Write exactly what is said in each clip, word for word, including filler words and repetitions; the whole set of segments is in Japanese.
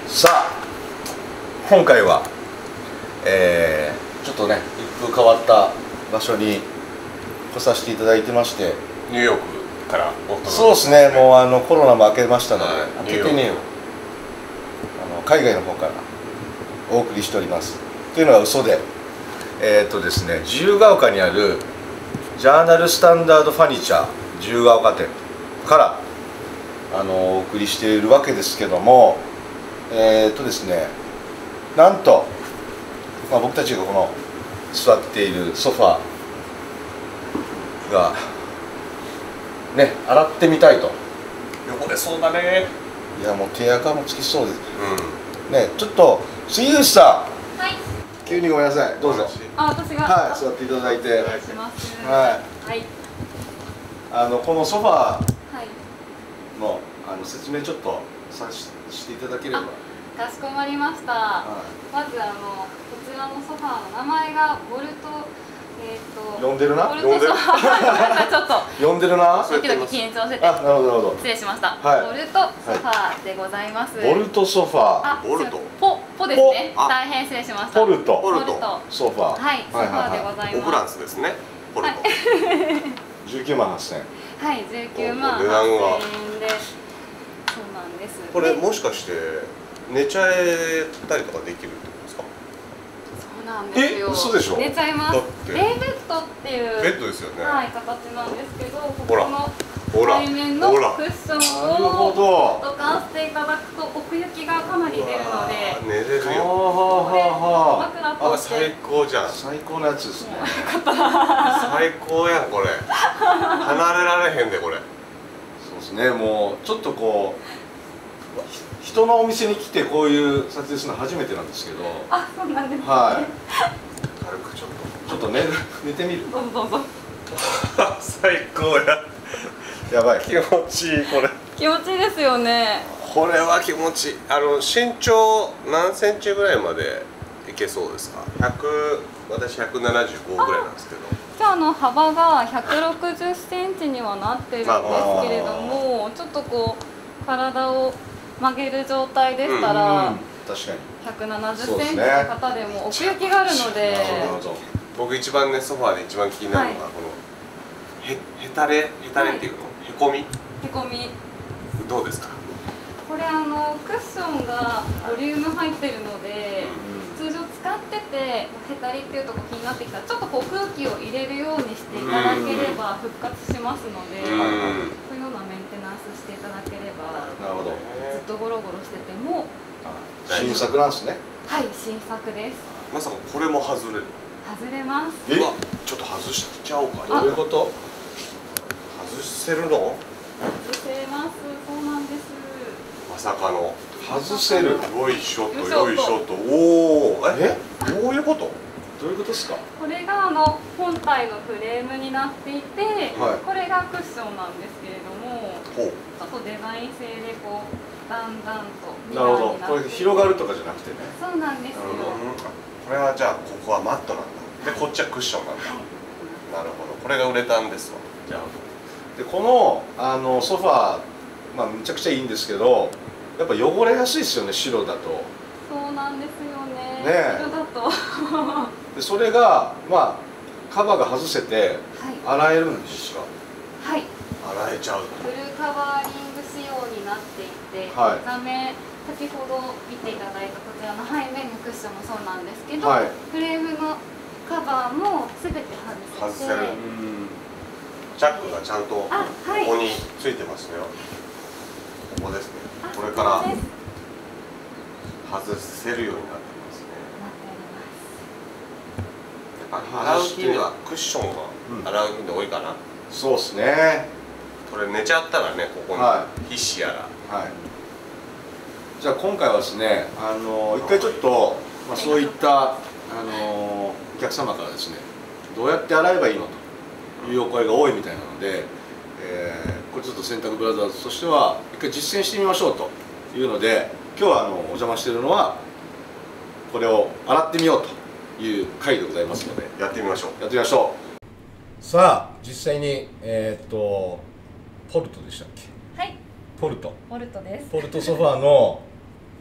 さあ今回は、えー、ちょっとね一風変わった場所に来させていただいてまして、 ニューヨークからお届け。 そうですね、もうあのコロナも明けましたので、 はい、 明けてねえよ、あの海外の方からお送りしております。というのは嘘で、えー、っとですね自由が丘にあるジャーナルスタンダードファニチャー自由が丘店からあのお送りしているわけですけども、えー、っとですねなんと、まあ、僕たちがこの座っているソファーがね洗ってみたいと。 汚れそうだね。 いやもう手垢もつきそうです、 うん、 ね。ちょっと杉内さん、 はい、 急にごめんなさい、どうぞ。 あ、私がはい、座っていただいて、 お願いします。 はい、 はい、 あのこのソファーはい、 のあの説明ちょっとさししていただければ。 かしこまりました。 はまずあのこちらのソファーの名前がボルト、えっと呼んでるなボルトソファー。ごめんなさい、ちょっとい、呼んでるな。 ドキドキ緊張してて、 あ、なるほどなるほど。 失礼しました。 はいボルトソファーでございます。 ボルトソファー、 あ、 ボルトポポですね。 ポあ大変失礼しました。 ポルトポルトソファー、 はい、ソファーでございます。 オフランスですね。ポルト。 じゅうきゅうまんはっせん。 はい、じゅうきゅうまんはっお値段がせんえんで、そうなんです。 これでもしかして寝ちゃえたりとかできるってことですか？ そうなんですよ。 え嘘でしょ。 寝ちゃいます。 だってレイベッドっていうベッドですよね。 はい、形なんですけど、こほらこのほら背面のほらクッションなるほをど。 ドカンしていただくと奥行きがかなり出るので、 あー寝れるはあよ。 これはあはあ。 枕としてあ、最高じゃん。 最高のやつですね。 最高やんこれ。離れられへんでこれ。 そうですね、もうちょっとこうひ人のお店に来てこういう撮影するの初めてなんですけど、 あ、そうなんですね。 は軽くちょっい、ちょっと寝る寝てみる。 どうぞどうぞ。 と。最高や。 やばい。 気持ちいいこれ。 気持ちいいですよね。 これは気持ちいい。あの身長何センチぐらいまでいけそうですか？ひゃく、私ひゃくななじゅうごぐらいなんですけど。 じゃあ、あの幅がひゃくろくじゅっセンチにはなってるんですけれども、ちょっとこう体を曲げる状態でしたら、 うん、確かに。 ひゃくななじゅっセンチの方でも奥行きがあるので、 なるほど。 僕一番ねソファーで一番気になるのが、 はいこのへへたれへたれっていうの、へこみへこみ。 どうですか？ これあのクッションがボリューム入ってるので、通常使っててへたりっていうとこ気になってきたらちょっとこう空気を入れるようにしていただければ復活しますので、そういうようなメンテナンスしていただければ、 なるほど。 ずっとゴロゴロしてても、 新作なんですね。 はい、新作です。 まさかこれも外れる？ 外れます。 えうわ、ちょっと外しちゃおうか。 どういうこと？ 外せるの？ 外せます。そうなんです。 まさかの。 外せる。 よいしょとよいしょとよいしょと。おお。え？どういうこと？ どういうことですか？ これがあの本体のフレームになっていて、 はいこれがクッションなんですけれども、 ほう。 ちょっとデザイン性でこうだんだんとなるほど。これ広がるとかじゃなくてね。 そうなんですよ。 なるほどうんこれはじゃあここはマットなんだ。でこっちはクッションなんだ。なるほど。これがウレタンですわ。じゃあ。 でこのあのソファー、まあめちゃくちゃいいんですけど、やっぱ汚れやすいですよね、白だと。 そうなんですよね。 ねえ色だとはでそれがまあカバーが外せてい洗えるんですか？ はい。 洗えちゃう。 フルカバーリング仕様になっていて、 はい座面先ほど見ていただいたこちらの背面のクッションもそうなんですけど、 はいフレームのカバーもすべて外せて、 外せるうんチャックがちゃんとこあ、はい。 こについてますよ。ここですね。 あこれからそうです外せるようになってますね。 なっております。 やっぱ洗う頻度はクッションが洗う頻度多いかな。 そうですね。 これ寝ちゃったらね、ここには皮脂やら。 はい。じゃあ今回はですね、あの一回ちょっと、まあ、そういったあのお客様からですね、どうやって洗えばいいのというお声が多いみたいなので、えー、これちょっと洗濯ブラザーズとしては一回実践してみましょうというので、今日はあのお邪魔しているのはこれを洗ってみようという回でございますので、 やってみましょう。 やってみましょう。さあ実際にえー、っとポルトでしたっけ？ はい。 ポルトボルトです。 ポルトソファーの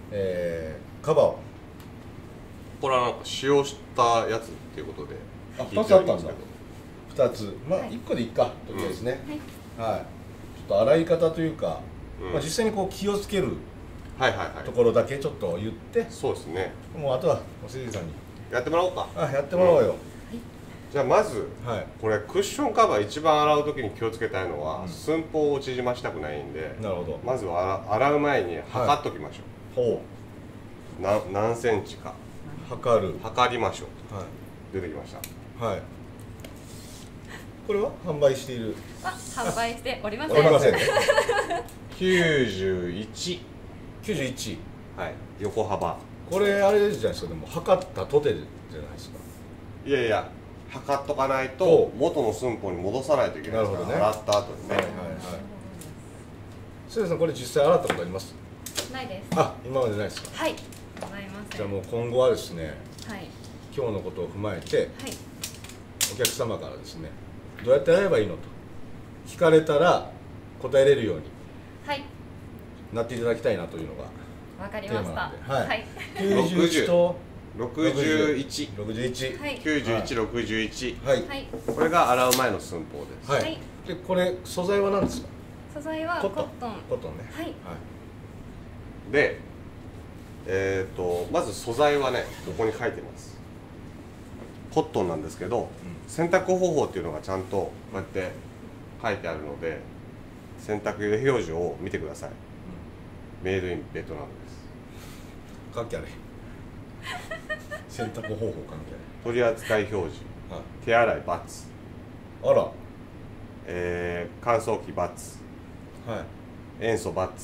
えー、カバーをこれはなんか使用したやつっていうことであ聞いてふたつあったんだるふたつまあはいいっこでいっかとりあえずね、 はいはい、ちょっと洗い方というか、 うんまあ、実際にこう気をつけるはいはいはいところだけちょっと言って、 そうですねもうあとはおせじさんにやってもらおうか。 あやってもらおうよ、 じゃあまずはいこれクッションカバー一番洗う時に気をつけたいのは、 うん寸法を縮ましたくないんで、 なるほど、 まずは洗洗う前に測っときましょほう、な何センチかう測る測りましょう。 は出てきました。 いはいこれは販売しているは販売しておりません。 おりませんねきゅうじゅういち、 きゅうじゅういちはい、横幅。 これあれじゃないですかでも測ったとてじゃないですかいやいや測っとかないとほ元の寸法に戻さないといけないですから、 なるほどね洗った後にね、 はいはいはいせいさんこれ実際洗ったことありますないです。 あ今までないですかはい。ございません。 じゃあもう今後はですねはい今日のことを踏まえてはいお客様からですねどうやって洗えばいいのと聞かれたら答えれるようにはい。 なっていただきたいなというのがわかりテーマました。 なんではいはいきゅうじゅういちとろくじゅういち、 ろくじゅういちはいきゅうじゅういち、ろくじゅういち、 はいはい。 これが洗う前の寸法です。 はい、 はいでこれ素材は何ですか素材はコッコットン。 トンコットンねはい。 で、えー、とまず素材はねここに書いてます。コットンなんですけど、洗濯方法っていうのがちゃんとこうやって書いてあるので、洗濯用表示を見てください。メイドインベトナムです。 関係あれ洗濯方法関係取扱表示、 あれ手洗い×、 はいあらえー、乾燥機×、 はい塩素×、 はい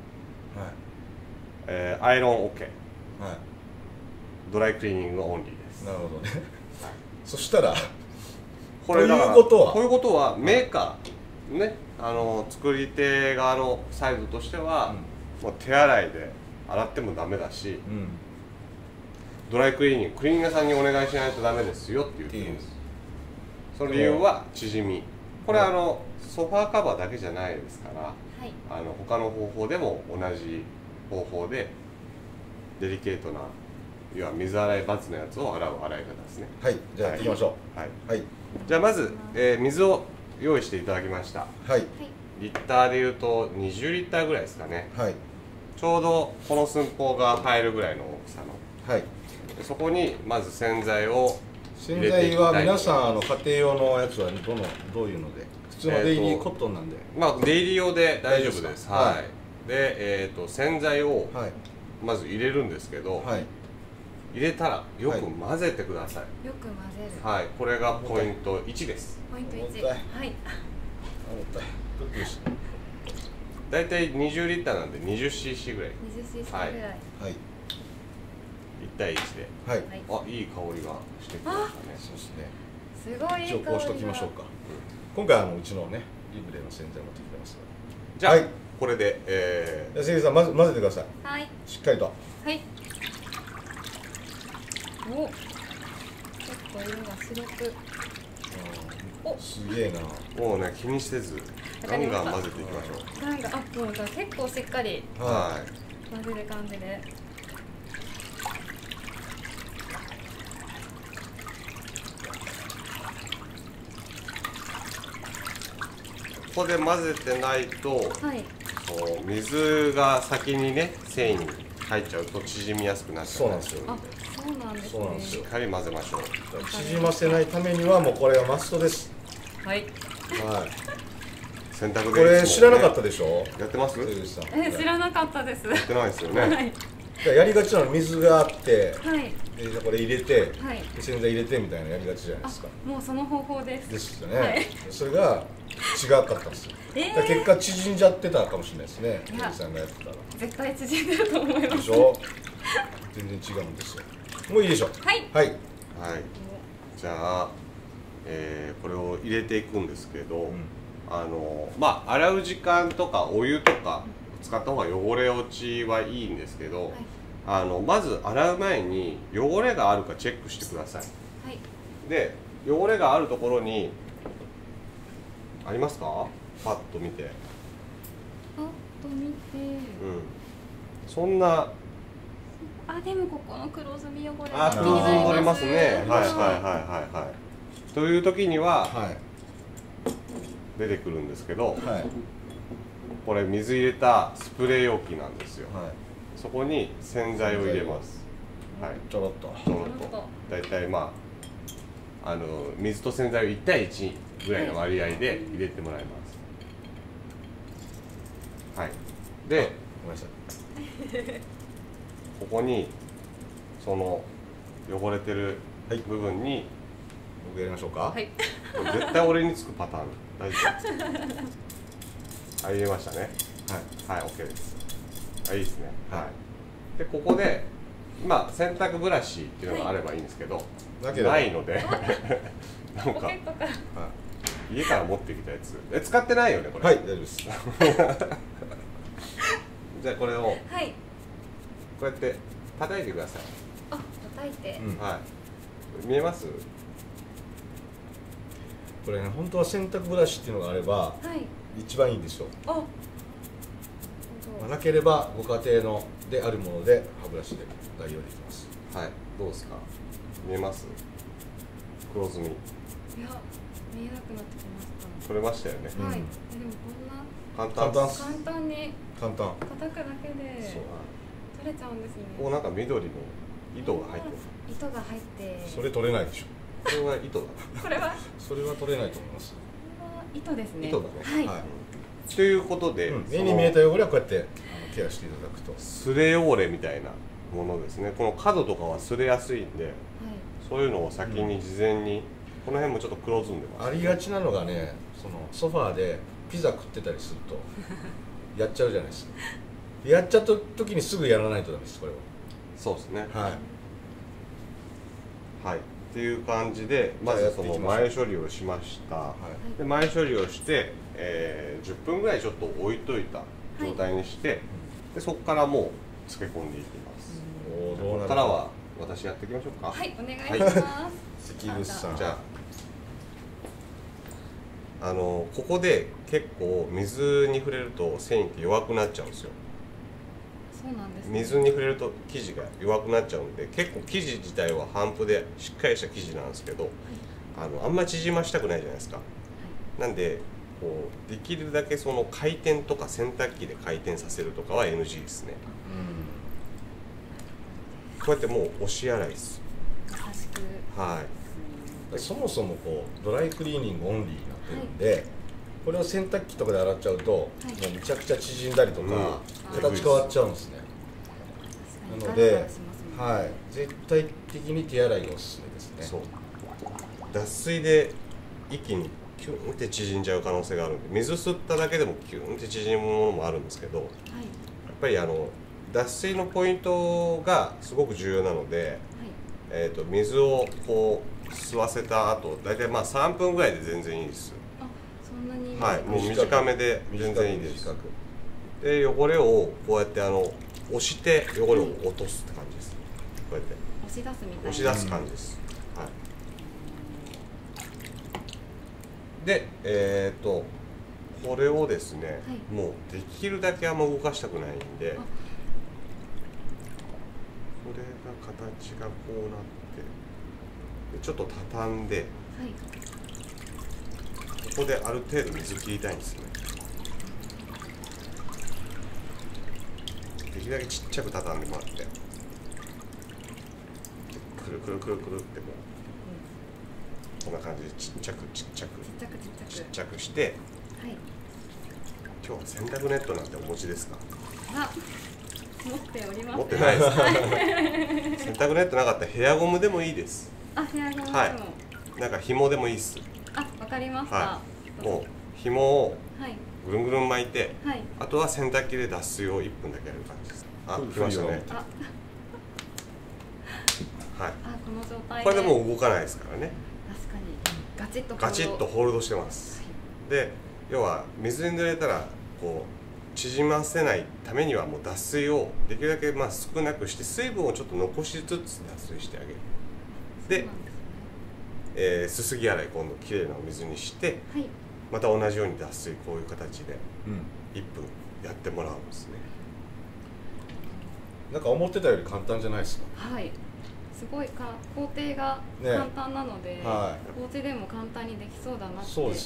えー、アイロン OK、 はドライクリーニングオンリーですい。なるほどねそしたらこれだからということはこういうことはメーカーね、あの作り手側のサイドとしては、もう手洗いで洗ってもダメだし、 うん、うんドライクリーニングクリーニング屋さんにお願いしないとダメですよって言ってるんです。その理由は縮み。これはあのソファーカバーだけじゃないですから、 はい。 あの他の方法でも同じ方法でデリケートな、要は水洗いバツのやつを洗う洗い方ですね。 はいじゃあやっていきましょはい、 うはいじゃあまず、えー水を用意していただきました。 はいリッターでいうとにじゅうリッターぐらいですかね。 はいちょうどこの寸法が入るぐらいの大きさの。 はいでそこにまず洗剤を洗剤は皆さんあの家庭用のやつはどのどういうので普通のデイリーコットンなんで、 まあデイリー用で大丈夫大丈夫で。 ですすかはい。 はいで、えっ、と洗剤をはいまず入れるんですけど、 はい入れたらよく混ぜてください。 よく混ぜる。 はい、これがポイントいちです。 ポイント一。 重たいはい。 重たいドキドキしだいたいにじゅうリッターなんで にじゅうシーシー ぐらい、 二十シーシーぐらい。 はいいち対いちで。 はいはい。 あ、いい香りがしてきましたね。 そうですねすごいいい香りが。 一応こうしときましょうか今回あのうちのねリブレの洗剤持ってきてますじゃあ、 はいこれで、えじゃあ関口さんまず混ぜてくださいはい。 しっかりとはい。お。ちょっと色が白く。おすげえなー、もうね気にせずガンガン混ぜていきましょう。 なんかあもうだ結構しっかりははい。 混ぜる感じで。 ここで混ぜてないと、 はい。 こう水が先にね繊維に入っちゃうと縮みやすくなっちゃうそうなんですよあ、そうなんですね。 そうなんですよしっかり混ぜましょう。 い縮ませないためにはもうこれがマストですはい。 はい洗濯でこれ知らなかったででしょやってます？ 関口さんえ知らなかったです。 やってないですよね。 はい。 やりがちなの水があってはい。 でこれ入れてはい。 で洗剤入れてみたいなやりがちじゃないですかあ、もうその方法です。 ですよね、 はいそれが違かったんですよ、 えだから結果縮んじゃってたかもしれないですねいや関口さんがやってたら絶対縮んでると思いま。 ですしょ全然違うんですよもういいでしょはい。 はいはい。じゃあ、えーこれを入れていくんですけど、 んあのまあ洗う時間とかお湯とか使った方が汚れ落ちはいいんですけど、 はい。 あのまず洗う前に汚れがあるかチェックしてください。 はい。 で汚れがあるところにありますか？パッと見て、 あと見て。 うん、そんなあ、でもここの黒ずみ汚れあ、黒ずみ取れますね。はいはいはいはいはい。という時には出てくるんですけど、 はい、 これ水入れたスプレー容器なんですよ。 はい、 そこに洗剤を入れます。はい、 ちょろっとちょろっと。だいたいまああの水と洗剤をいち対いちぐらいの割合で入れてもらいます。はい。で、 ごめんなさい。 ここにその汚れてる部分に、 僕やりましょうか。 はい。 これ絶対俺につくパターン。大丈夫。はい、入れましたね。はい、はい、OK です。あ、いいですね。はい。で、ここで、まあ洗濯ブラシっていうのがあればいいんですけど、 だけどないので、なんかポケットから。 家から持ってきたやつ。え、使ってないよね、これ。 はい、大丈夫です。 じゃあこれをこはい。 うやって叩いてください。 あ、叩いて。 うんはい。見えます？ これね、本当は洗濯ブラシっていうのがあればはい。 一番いいんですよ。 あ。 まあなければご家庭のであるもので歯ブラシで代用できます。 はい。どうですか？見えます？黒ずみ。 いや、見えなくなってきまし取れましたよね。 た。はい。 うんえ、でもこんな簡単。 簡単簡単に簡単。 叩くだけでそう取れちゃうんですね。 こうなんか緑の糸が入ってる。 糸が入って。 それ取れないでしょ。 これは糸だ。 これはそれは取れないと思います。 糸ですね。 糸だね。 はい。 はい。 ということで、 うんその目に見えた汚れはこうやってあのケアしていただくと。 すれ汚れみたいなものですね。この角とかはすれやすいんで、 はい。 そういうのを先に事前に、この辺もちょっと黒ずんでます。 ありがちなのがね、そのソファーでピザ食ってたりするとやっちゃうじゃないですか。やっちゃった時にすぐやらないとダメです、これそうですね。 は。はい。 はい。っていう感じで、まずその前処理をしました。 はで前処理をして、えー、じゅっぷんぐらいちょっと置いといた状態にして、でそこからもう漬け込んでいきます。 い。おお、どうこなるこからは私やっていきましょうか。 はい、お願いします。 関口さん。 じゃあ、あのここで結構水に触れると繊維って弱くなっちゃうんですよ。 そうなんですね。 水に触れると生地が弱くなっちゃうんで、結構生地自体は帆布でしっかりした生地なんですけど、あのあんまり縮ましたくないじゃないですか。なんでこうできるだけその回転とか洗濯機で回転させるとかは エヌジー ですね。こうやってもう押し洗いです。 優しく。 はい。 うん。そもそもこうドライクリーニングオンリーになってるんで、これを洗濯機とかで洗っちゃうと、もうめちゃくちゃ縮んだりとか、 うん形変わっちゃうんですね。なので、はい、絶対的に手洗いがおすすめですね。 そう。脱水で一気にキュンって縮んじゃう可能性があるんで、水吸っただけでもキュンって縮むものもあるんですけど、やっはい。 ぱりあの脱水のポイントがすごく重要なので、えー、と水をこう吸わせた後、大体まあさんぷんぐらいで全然いいです。 あ、そんなに。 はい、もう短めで全然いいです短く。 で汚れをこうやってあの押して汚れを落とすって感じです。こうやって押し出すみたいな。 押し出す感じです。はい。で、えっ、とこれをですね、 はいもうできるだけあんま動かしたくないんで、こあれが形がこうなってでちょっと畳んで、 はい。 ここである程度水切りたいんですね。できるだけちっちゃく畳んでもらって、くるくるくるくるってこう、こんな感じでちっちゃくちっちゃくちっちゃくちっちゃく。 ちっちゃくして、 はい。 今日は洗濯ネットなんてお持ちですか？ あ、持っております。 持ってないですか？洗濯ネットなかったらヘアゴムでもいいです。 あ、ヘアゴムでも。 はいなんか紐でもいいっす。 あ、わかりました。 はもう紐をはい。 ぐるんぐるん巻いて、 はい。 あとは洗濯機で脱水をいっぷんだけやる感じです。あ、 ふ来ましたね。 冬あ、 はい。 あ、この状態で。 これでもう動かないですからね。 確かに。ガチッと。 ガチッと。ホールドしてます。で、要は水に濡れたらこう縮ませないためにはもう脱水をできるだけまあ少なくして水分をちょっと残しつつ脱水してあげる。で、えー、すすぎ洗い今度きれいなお水にして、 はい。 また同じように脱水こういう形でうん。 いっぷんやってもらうんですね。 なんか思ってたより簡単じゃないですか。 はいすごいか工程が簡単なので、ねはい、お家でも簡単にできそうだなって思いました。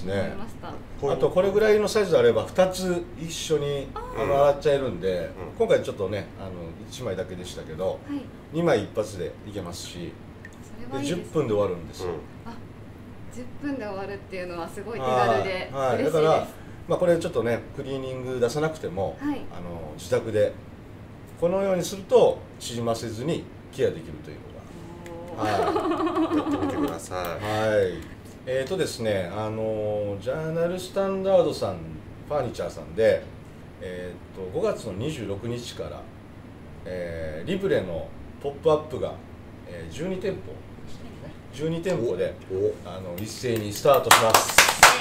ね、あとこれぐらいのサイズであればふたつ一緒にあの洗っちゃえるんで、うん、今回ちょっとねあのいちまいだけでしたけど、はい、にまい一発でいけますし、それはいいですね、でじゅっぷんで終わるんですよ、うん、あじゅっぷんで終わるっていうのはすごい手軽で嬉しいです。はいはい、だから、まあ、これちょっとねクリーニング出さなくても、はい、あの自宅でこのようにすると縮ませずにケアできるというのがはい、 やってみてください。 はい、えーとですね、あのジャーナルスタンダードさん、ファーニチャーさんで、えー、とごがつのにじゅうろくにちから、えー、リブレのポップアップが、えー、じゅうにてんぽでしたね。じゅうにてんぽであの一斉にスタートします。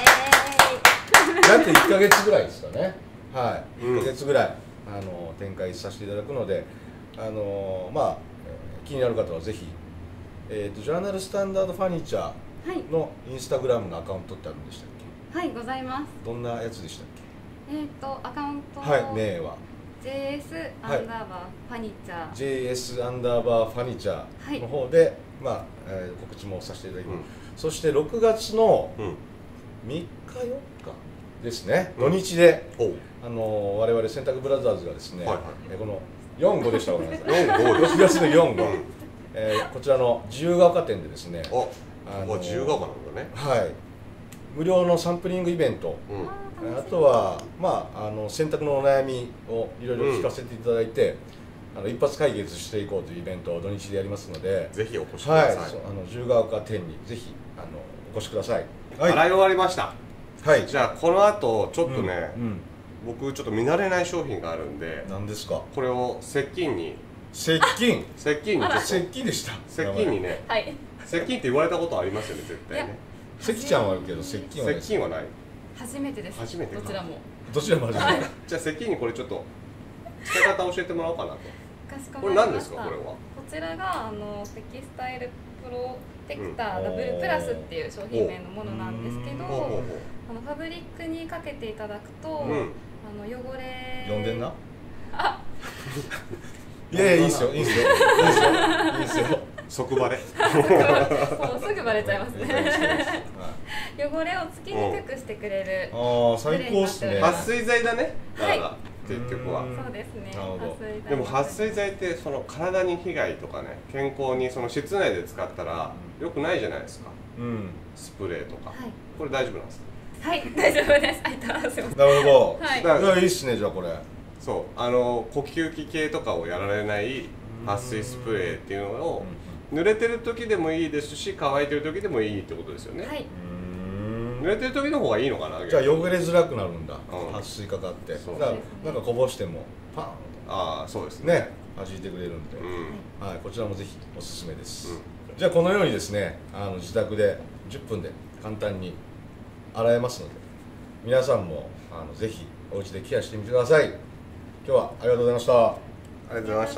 約いっかげつぐらいですかね。はい、いっかげつぐらいあの展開させていただくので、あのまあ気になる方はぜひ。えー、とジャーナルスタンダードファニチャーのインスタグラムのアカウントってあるんでしたっけ？はい、ございます。 どんなやつでしたっけ？ えっ、ー、とアカウントはい名はジェイエス アンダーバーファニチャージェイエス アンダーバーファニチャーの方で、はい、まあ、えー、告知もさせていただきます、うん、そしてろくがつのみっかよっかですね、うん、土日で、うん、あの我々洗濯ブラザーズがですね、はいはい、えー、このよんごでしたごめんなさいろくがつのよんごえー、こちらの自由が丘店でですね、 あの自由が丘なんだね、 はい、無料のサンプリングイベント、うん、あとは、まあ、あの洗濯のお悩みをいろいろ聞かせていただいて、うん、あの一発解決していこうというイベントを土日でやりますので、 ぜひお越しください。はい、 あの自由が丘店にぜひあのお越しください。 はい、洗い終わりました。 はい、 じゃあこの後ちょっとね、うんうん、僕ちょっと見慣れない商品があるんで、 何ですか？ これを接近に接近接近に接近でした。 接近にね、はい、接近って言われたことありますよね、絶対ね。 関ちゃんはあるけど接近はない。 接近はない。 初めてです。 初めて。 どちらも。 どちらも初めて。 じゃあ接近にこれちょっと使い方教えてもらおうかなと。これ何ですかこれは？こちらがあのテキスタイルプロテクターダブルプラスっていう商品名のものなんですけど、あのファブリックにかけていただくと、あの汚れ。 読んでんな。あ。いやいやいいですよいいですよいいですよいいですよ即バレそうすぐバレちゃいますね汚れをつきにくくしてくれる、 ああ最高っすね。 撥水剤だね、だから結局は。 そうですね。 でも撥水剤ってその体に被害とかね、健康にその室内で使ったら良くないじゃないですか、うん、スプレーとか、はい、これ大丈夫なんですか？ はい大丈夫です。ありがとうございます。 なるほど、はい、だからいいっすね。じゃあこれそうあの呼吸器系とかをやられない撥水スプレーっていうのを濡れてる時でもいいですし乾いてる時でもいいってことですよね。はい、濡れてる時の方がいいのかな。 じゃあ汚れづらくなるんだ、うん、撥水かかって。そうだからなんかこぼしてもパンとああそうですねね弾いてくれるんで、うん、はい、こちらもぜひおすすめです、うん、じゃあこのようにですねあの自宅でじゅっぷんで簡単に洗えますので皆さんもあのぜひお家でケアしてみてください。今日はありがとうございました。ありがとうございました。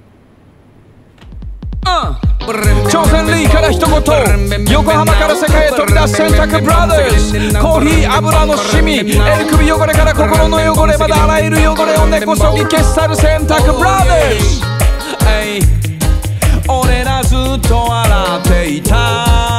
挑戦リーから一言、横浜から世界へ飛び出す洗濯ブラザーズ。コーヒー油のシミ、襟首汚れから心の汚れまであらゆる汚れを根こそぎ消し去る洗濯ブラザーズ。俺らずっと洗っていた